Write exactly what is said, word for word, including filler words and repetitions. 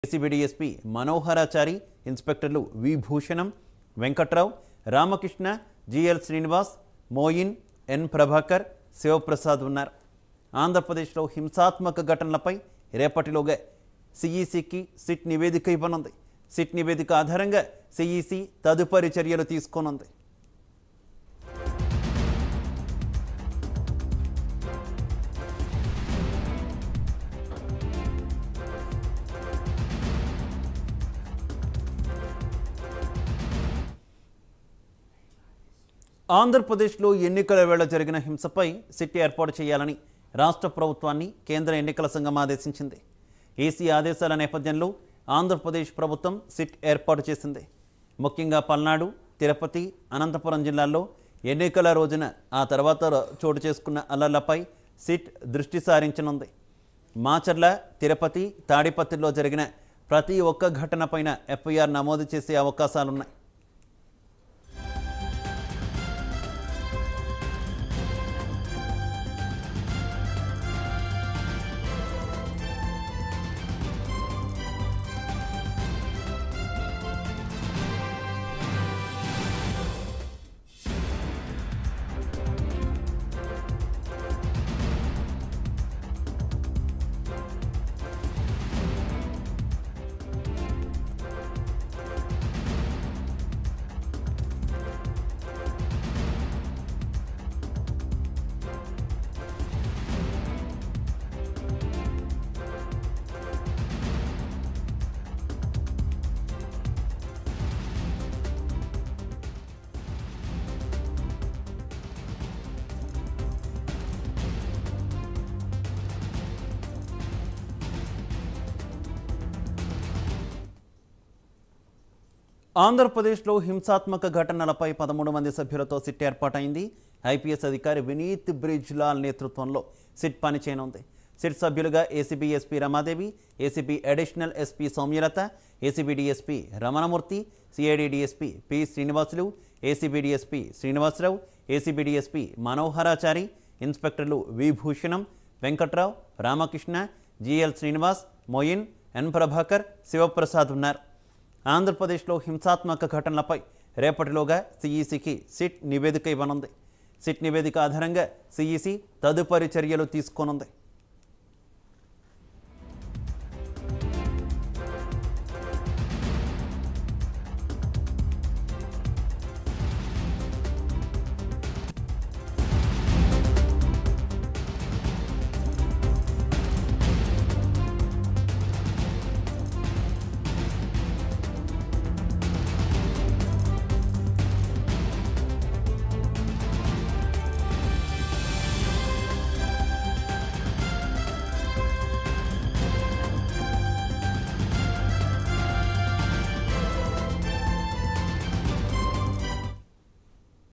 ACB DSP Manoharachari, ఇన్స్పెక్టర్లు V Bhushanam, Venkatrao, Ramakrishna, GL Srinivas, Moin, N Prabhakar, Shivaprasad ఉన్నారు. ఆంధ్రప్రదేశ్లో హింసాత్మక ఘటనలపై రేపటిలోగా సిఈసికి సిట్ నివేదిక ఇవ్వనుంది. సిట్ నివేదిక ఆధారంగా సిఈసి తదుపరి చర్యలు తీసుకోనుంది. ఆంధ్రప్రదేశ్లో ఎన్నికల వేళ జరిగిన హింసపై సిట్ ఏర్పాటు చేయాలని రాష్ట్ర ప్రభుత్వాన్ని కేంద్ర ఎన్నికల సంఘం ఆదేశించింది. ఈసీ ఆదేశాల నేపథ్యంలో ఆంధ్రప్రదేశ్ ప్రభుత్వం సిట్ ఏర్పాటు చేసింది. ముఖ్యంగా పల్నాడు, తిరుపతి, అనంతపురం జిల్లాల్లో ఎన్నికల రోజున ఆ తర్వాత చోటు చేసుకున్న అల్లర్లపై సిట్ దృష్టి సారించనుంది. మాచర్ల, తిరుపతి, తాడిపత్రిలో జరిగిన ప్రతి ఒక్క ఘటనపైన ఎఫ్ఐఆర్ నమోదు చేసే అవకాశాలున్నాయి. ఆంధ్రప్రదేశ్లో హింసాత్మక ఘటనలపై పదమూడు మంది సభ్యులతో సిట్ ఏర్పాటైంది. ఐపీఎస్ అధికారి వినీత్ బ్రిజ్లాల్ నేతృత్వంలో సిట్ పనిచేయనుంది. సిట్ సభ్యులుగా ACB SP Ramadevi, ACB additional SP Soumyalatha, ACB DSP Ramanamurthy, CID DSP P Srinivasulu, ACB DSP Srinivasarao, ACB DSP Manoharachari, ఇన్స్పెక్టర్లు V Bhushanam, Venkatrao, Ramakrishna, GL Srinivas, Moin, N Prabhakar, Shivaprasad ఉన్నారు. ఆంధ్రప్రదేశ్లో హింసాత్మక ఘటనలపై రేపటిలోగా సిఈసికి సిట్ నివేదిక ఇవ్వనుంది. సిట్ నివేదిక ఆధారంగా సిఈసి తదుపరి చర్యలు తీసుకోనుంది.